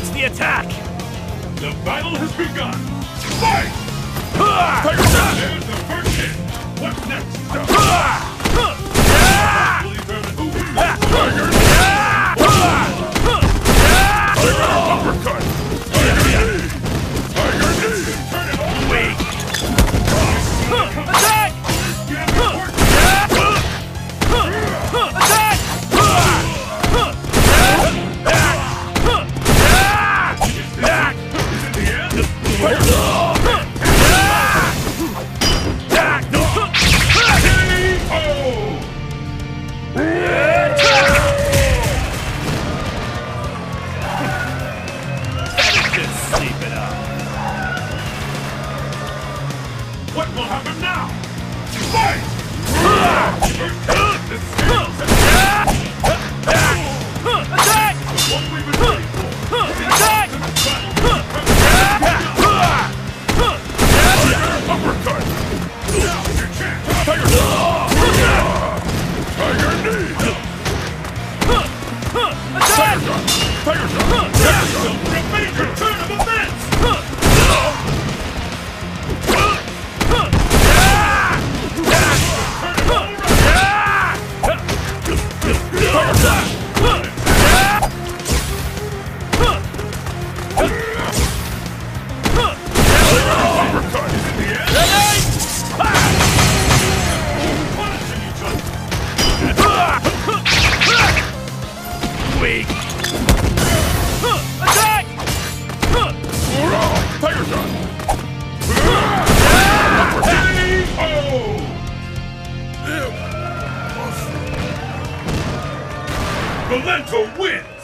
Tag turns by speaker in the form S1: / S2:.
S1: Commence the attack!
S2: The battle has begun! Fight! There's the first hit! What's next? Uppercut! Tiger knee! Turn it all weak!
S1: Attack!
S2: What will happen now? Fight!
S1: Attack!
S2: What we've been waiting for!
S1: Attack!
S2: Uppercut! Now's your chance! Tiger knee!
S1: Attack!
S2: Tiger shot! For a major turn of events!
S1: Weak! Attack!
S2: Tiger shot! Rolento wins!